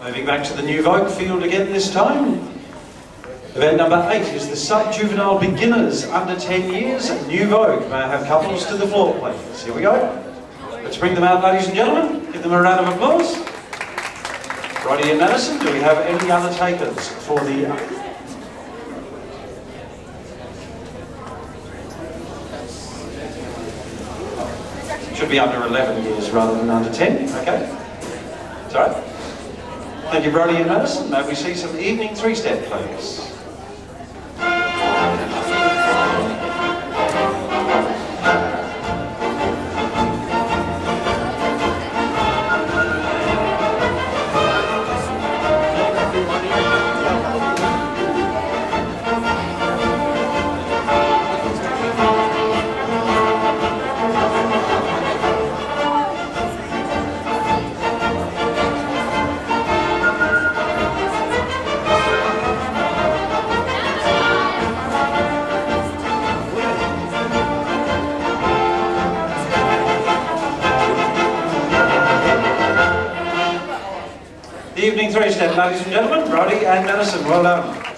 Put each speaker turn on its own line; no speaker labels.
Moving back to the new Vogue field again this time. Event number 8 is the Sub-Juvenile Beginners under 10 years, New Vogue. May I have couples to the floor, please? Here we go. Let's bring them out, ladies and gentlemen. Give them a round of applause. Roddy and Madison, do we have any other takers for the... Should be under 11 years rather than under 10, okay? Sorry. Thank you, Roddy and Madison. May we see some evening three-step, please? Evening three-step, ladies and gentlemen. Roddy and Madison, well done.